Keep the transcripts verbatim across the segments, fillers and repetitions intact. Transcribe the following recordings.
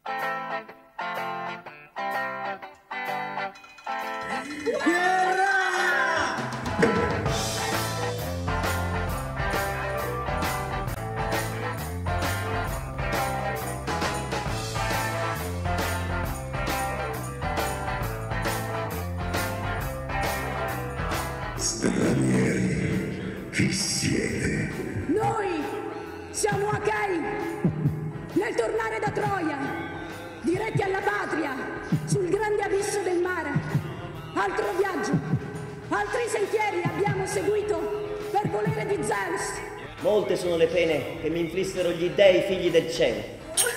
Stranieri, chi siete? Noi siamo Achei, nel tornare da Troia, diretti alla patria, sul grande abisso del mare. Altro viaggio, altri sentieri abbiamo seguito per volere di Zeus. Molte sono le pene che mi inflissero gli dei figli del cielo.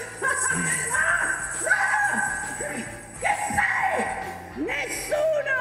Che sei? Nessuno!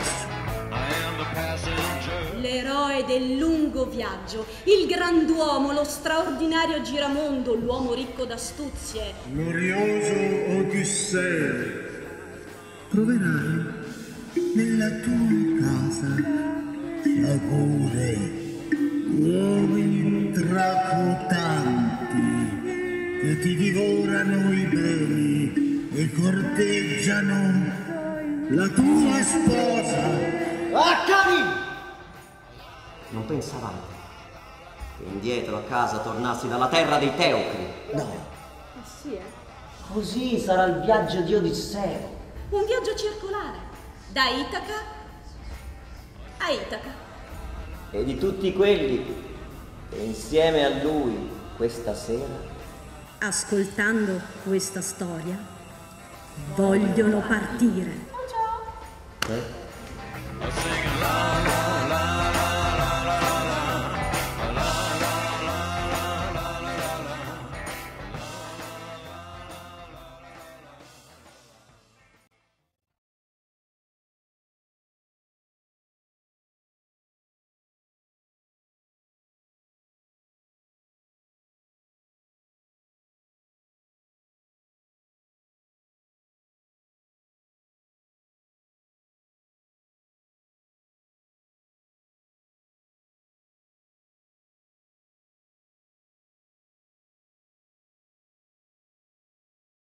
L'eroe del lungo viaggio, il grand'uomo, lo straordinario giramondo, l'uomo ricco d'astuzie. Glorioso Odisseo, troverai nella tua casa sciagure, uomini tracotanti che ti divorano i beni e corteggiano la tua sposa. Accadi! Non pensavate che indietro a casa tornassi dalla terra dei Teucri? No. Ah sì, eh? Così sarà il viaggio di Odisseo. Un viaggio circolare, da Itaca a Itaca. E di tutti quelli che insieme a lui questa sera, Ascoltando questa storia, vogliono partire. Ciao! eh?